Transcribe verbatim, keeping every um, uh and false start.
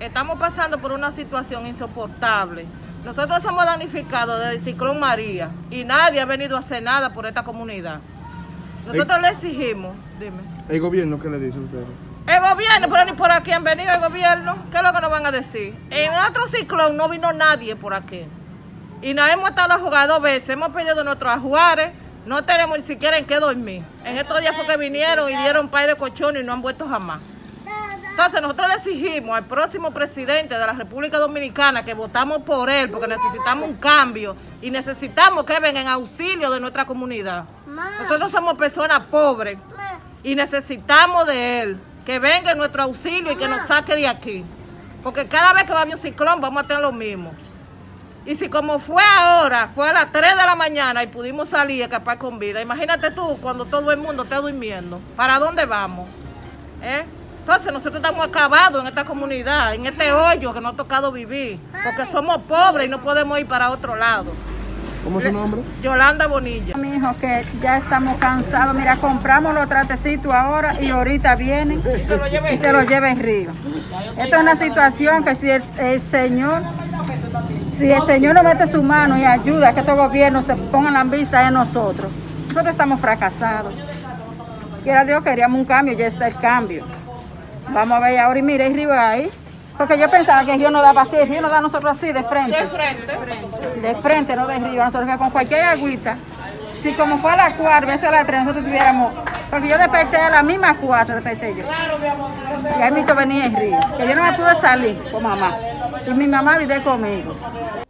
estamos pasando por una situación insoportable. Nosotros somos damnificados del ciclón María y nadie ha venido a hacer nada por esta comunidad. Nosotros el, le exigimos, dime. ¿El gobierno qué le dice a ustedes? El gobierno, pero ni por aquí han venido el gobierno. ¿Qué es lo que nos van a decir? En otro ciclón no vino nadie por aquí. Y nos hemos estado jugando dos veces, hemos pedido nuestros ajuares, no tenemos ni siquiera en qué dormir. En estos días fue que vinieron y dieron un par de colchones y no han vuelto jamás. Entonces nosotros le exigimos al próximo presidente de la República Dominicana que votamos por él porque necesitamos un cambio y necesitamos que venga en auxilio de nuestra comunidad. Nosotros somos personas pobres y necesitamos de él, que venga en nuestro auxilio y que nos saque de aquí. Porque cada vez que va a haber un ciclón vamos a tener lo mismo. Y si como fue ahora, fue a las tres de la mañana y pudimos salir a escapar con vida, imagínate tú cuando todo el mundo esté durmiendo, ¿para dónde vamos? ¿Eh? Entonces nosotros estamos acabados en esta comunidad, en este hoyo que nos ha tocado vivir, porque somos pobres y no podemos ir para otro lado. ¿Cómo es su nombre? Yolanda Bonilla. Mi hijo, que ya estamos cansados, mira, compramos los tratecitos ahora y ahorita vienen y se lo lleva, y se lo lleva el río. Esto es una situación que si el, el Señor, si el Señor no mete su mano y ayuda a que estos gobiernos se pongan la vista en nosotros, nosotros estamos fracasados. Quiera Dios, queríamos un cambio, ya está el cambio. Vamos a ver ahora y mire el río ahí. Porque yo pensaba que el río no daba así, el río nos da a nosotros así, de frente. De frente. De frente, no de río. Nosotros que con cualquier agüita, si como fue a las cuatro, eso a las tres, nosotros tuviéramos... Porque yo desperté a las mismas cuatro, desperté yo. Y ahí mismo venía el río. Que yo no me pude salir con mamá. Y mi mamá vive conmigo.